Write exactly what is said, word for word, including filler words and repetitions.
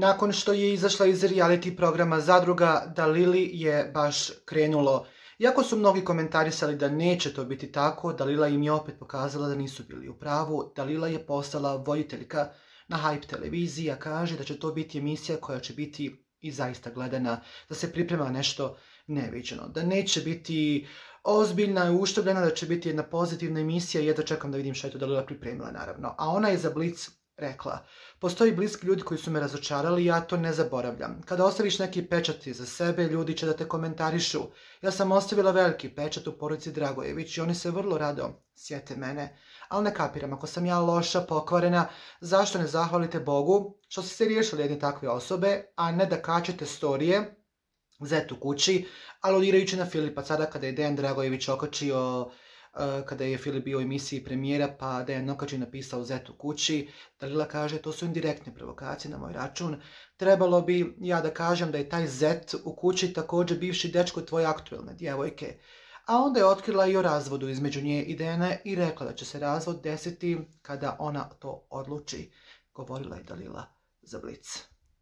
Nakon što je izašla iz reality programa Zadruga, Dalili je baš krenulo. Iako su mnogi komentarisali da neće to biti tako, Dalila im je opet pokazala da nisu bili u pravu. Dalila je postala voditeljka na Hype televiziji, a kaže da će to biti emisija koja će biti i zaista gledana, da se priprema nešto neviđeno, da neće biti ozbiljna i uštogljena, da će biti jedna pozitivna emisija i jedva čekam da vidim što je to Dalila pripremila, naravno. A ona je za Blic rekla: postoji bliski ljudi koji su me razočarali i ja to ne zaboravljam. Kada ostaviš neki pečat iza sebe, ljudi će da te komentarišu. Ja sam ostavila veliki pečat u porodici Dragojević i oni se vrlo rado sjete mene. Ali ne kapiram, ako sam ja loša, pokvarena, zašto ne zahvalite Bogu što ste se riješili jedne takve osobe, a ne da kačete storije zet u kući, aludirajući na Filipa Cara kada je Dejan Dragojević okačio, kada je Filip bio u emisiji premijera, pa Dejan Okačin napisao zet u kući. Dalila kaže: to su indirektne provokacije na moj račun. Trebalo bi ja da kažem da je taj zet u kući također bivši dečko tvoje aktuelne djevojke. A onda je otkrila i o razvodu između nje i Dejana i rekla da će se razvod desiti kada ona to odluči. Govorila je Dalila za Blic.